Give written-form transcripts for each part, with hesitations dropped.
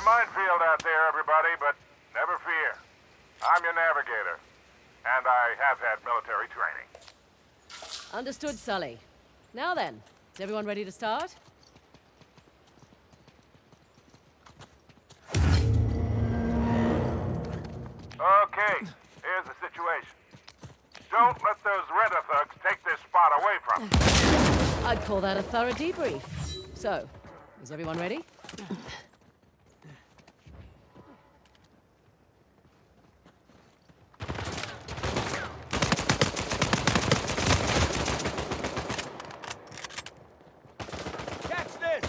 minefield out there, everybody, but never fear. I'm your navigator, and I have had military training. Understood, Sully. Now then, is everyone ready to start? Okay, here's the situation. Don't let those Redder thugs take this spot away from you. I'd call that a thorough debrief. So, is everyone ready? Catch this!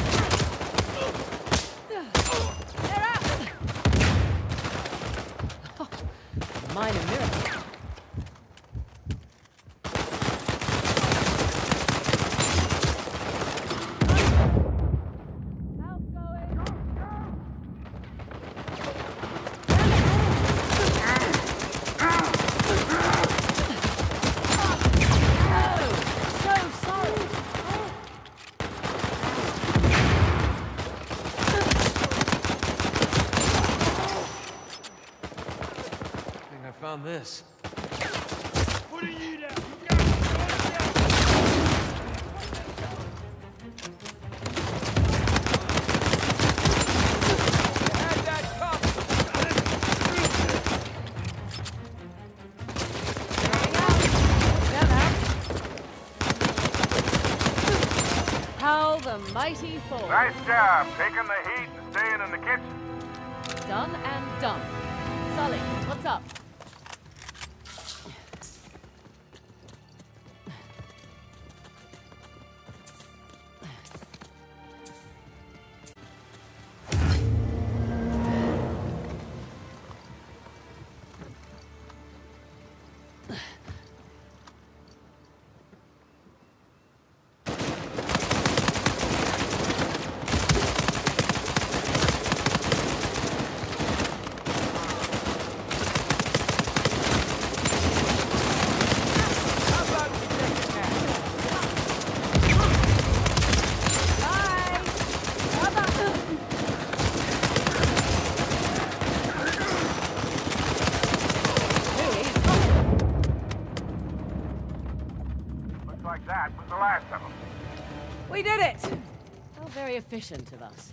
They're out! Oh, minor miracle. Found this. What are you down? How the mighty fall. Nice job, taking the heat and staying in the kitchen. Done and done. Sully, what's up? Like that was the last of them. We did it! How very efficient of us.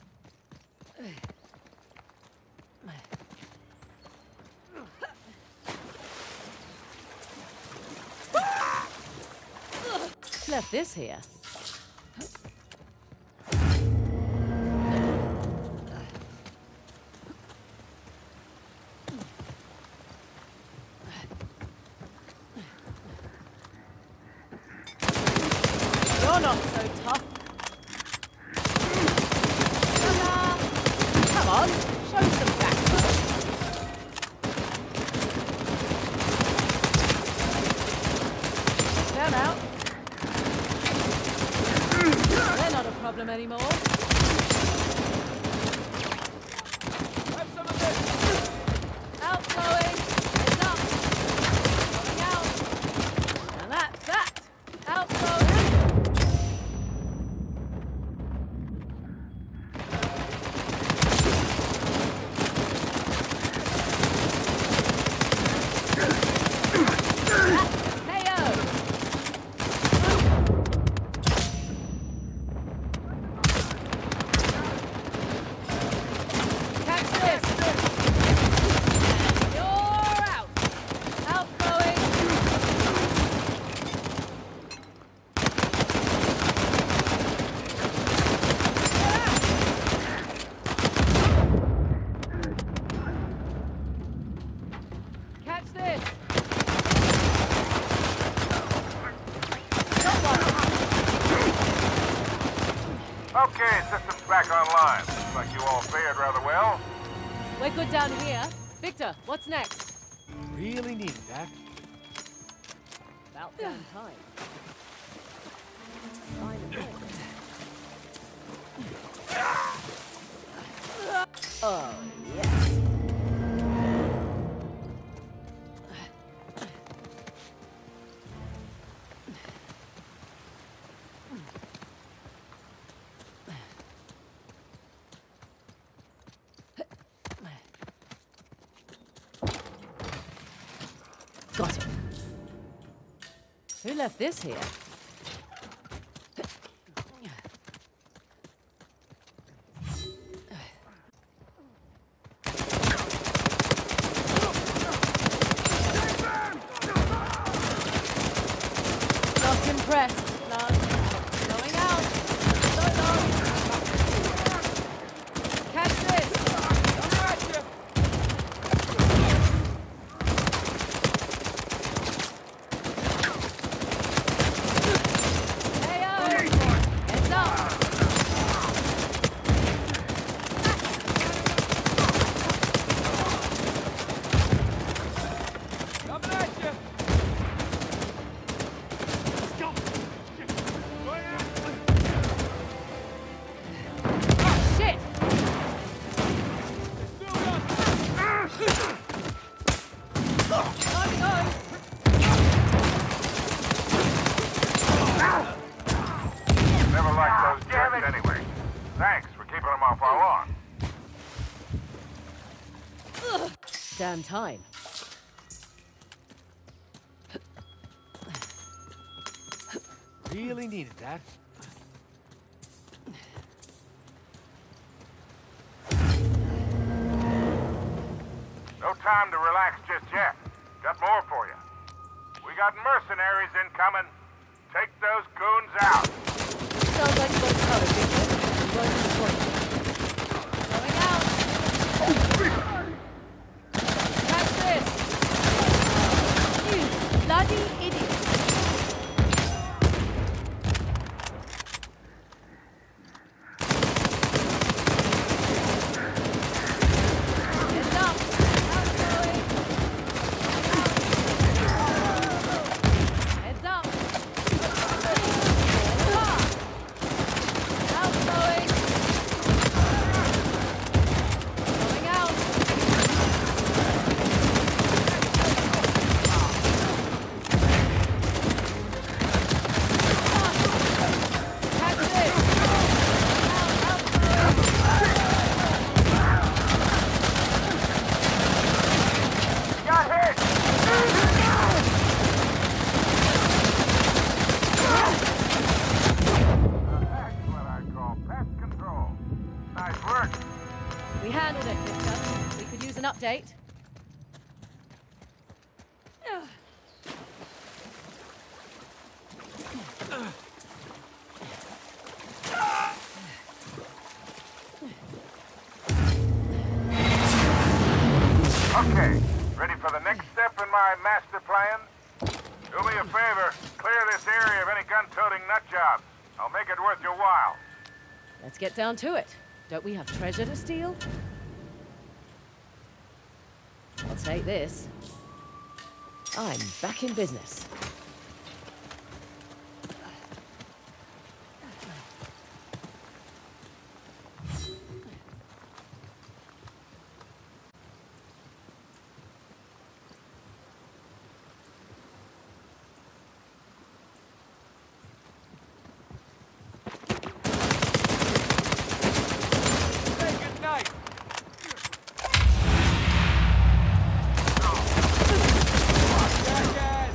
Left this here. You're not so tough. Come on, show some backbone. Turn out. They're not a problem anymore. Have some of this! Outgoing. Enough. Going out. And that's that. Outgoing. Okay, system's back online. Looks like you all fared rather well. We're good down here. Victor, what's next? Really needed that. About damn time. Finally. Oh, yes. left this here? Not impressed, lad. Going out. So long. Catch this. Coming at you! Heyo. Heads up. Coming at you! Shit. Time to go. Never liked those jets anyway. Thanks for keeping them off our lawn. Damn time. Really needed that. No time to relax just yet. Got more for you. We got mercenaries incoming. Take those goons out. Sounds like you got it covered, Victor. I'm going to the point. Going out. Catch this. You bloody idiot. Heads up. Outgoing. Heads up. Outgoing. Going out. Catch this. Got hit! That's what I call pest control. Nice work. We handled it, Victor. We could use an update. Okay, ready for the next step in my master plan? Do me a favor, clear this area of any gun-toting nutjobs. I'll make it worth your while. Let's get down to it. Don't we have treasure to steal? I'll take this. I'm back in business. Say goodnight! Jackass!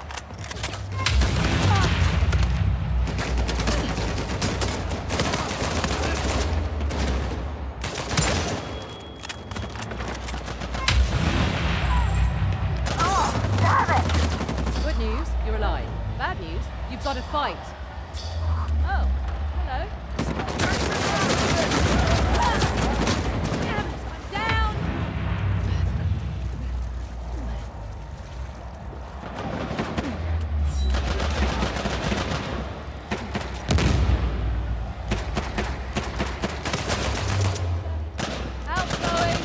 Good news, you're alive. Bad news, you've got to fight. Oh, hello. Damn it, I'm down! Outgoing!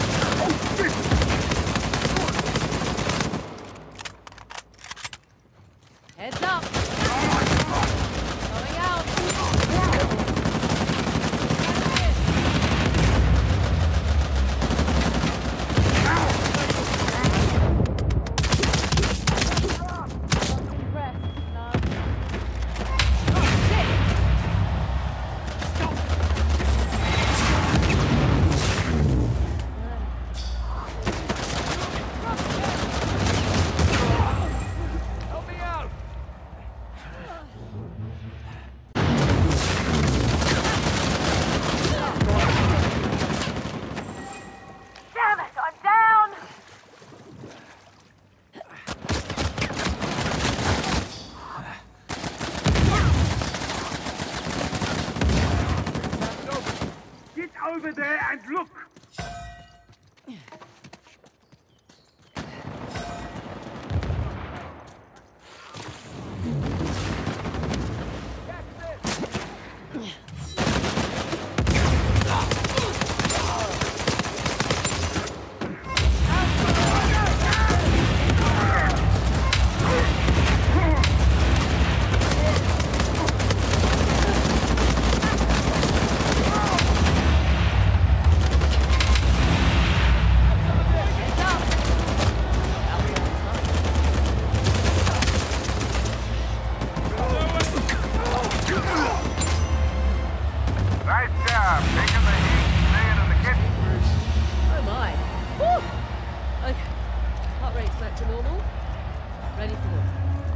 Heads up! back to normal. Ready for more.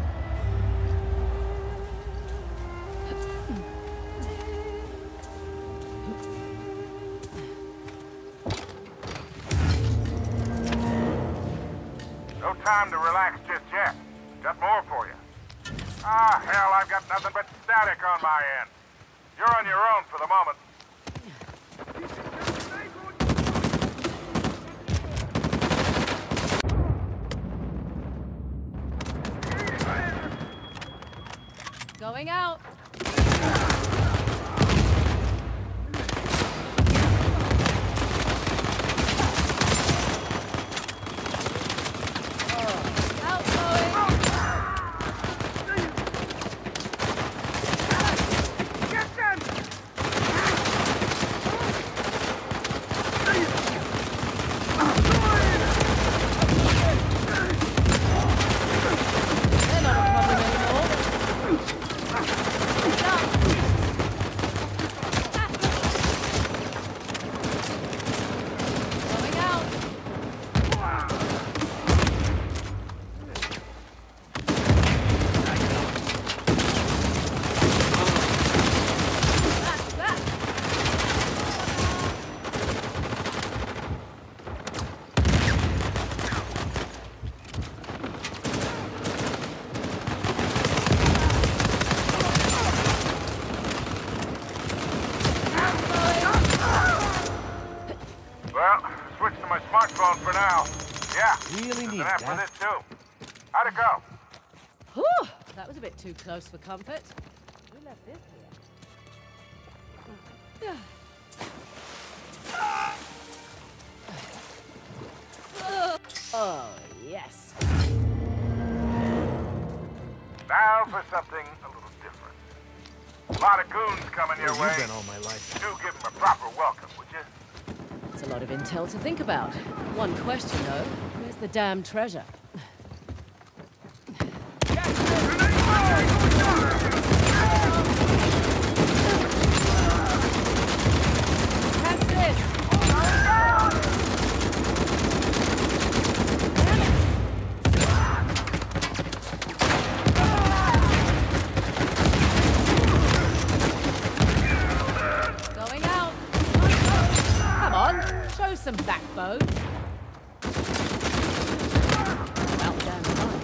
No time to relax just yet. Got more for you. Ah, hell, I've got nothing but static on my end. You're on your own for the moment. Going out. Smartphone for now. Yeah. Really need an app for that. this too. How'd it go? Whew, that was a bit too close for comfort. We left this here. Oh, yes. Now for something a little different. A lot of goons coming your way. You've been all my life. Do give them a proper welcome, would you? It's a lot of intel to think about. One question, though. Where's the damn treasure? Catch this! Going out. Come on, show some backbone. Well done,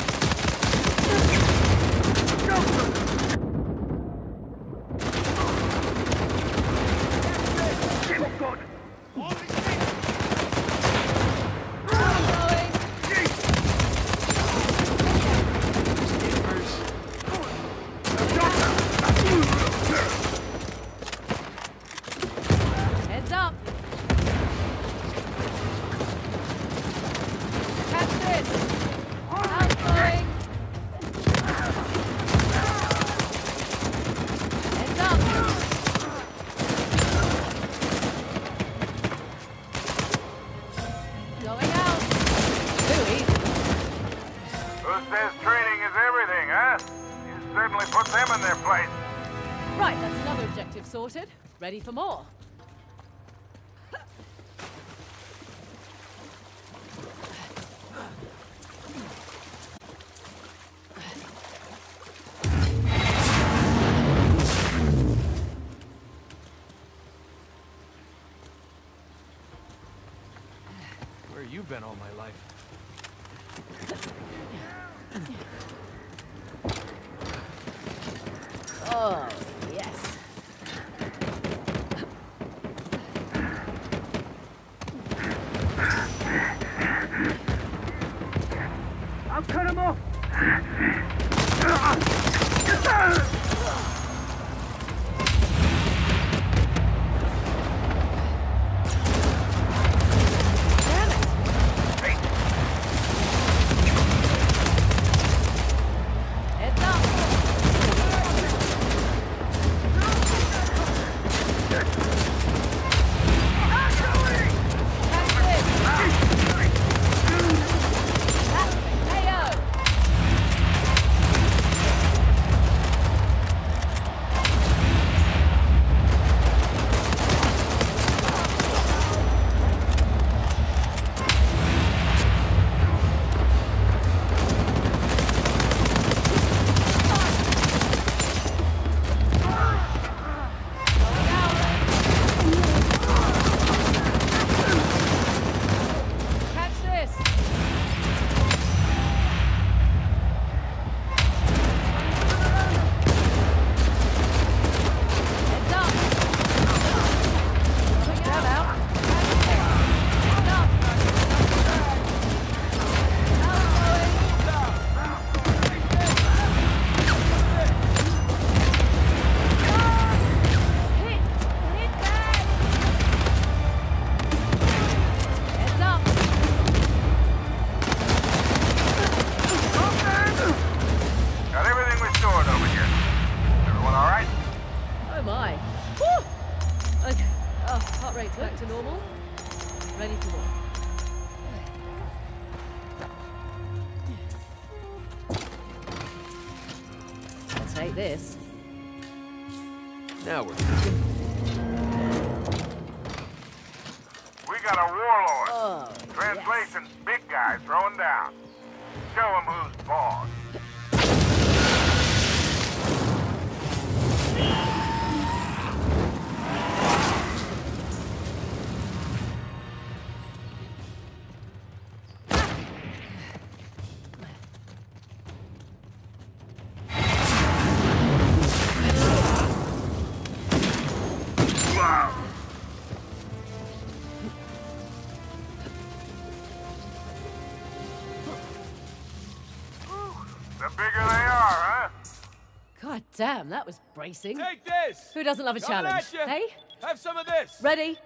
heads up. Catch this. Outgoing. Heads up. Going out. Too easy. Who says training is everything, huh? You certainly put them in their place. Right, that's another objective sorted. Ready for more. Where you been all my life? Oh, yes. I'll cut him off! Damn it. Heads up. Catch this. That's a KO. this. Now we're cooking. We got a warlord. Oh, Translation, big guy throwing down. Show him who's boss. The bigger they are, huh? God damn, that was bracing. Take this! Who doesn't love a Coming challenge? at you. Hey? Have some of this! Ready?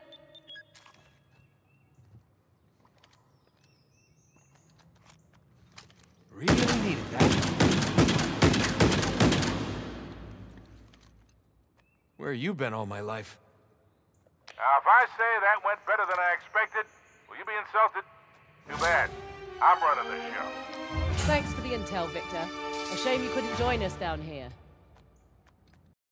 Really needed that. Where you been all my life? Now, if I say that went better than I expected, will you be insulted? Too bad. I'm running the show. Thanks for the intel, Victor. A shame you couldn't join us down here.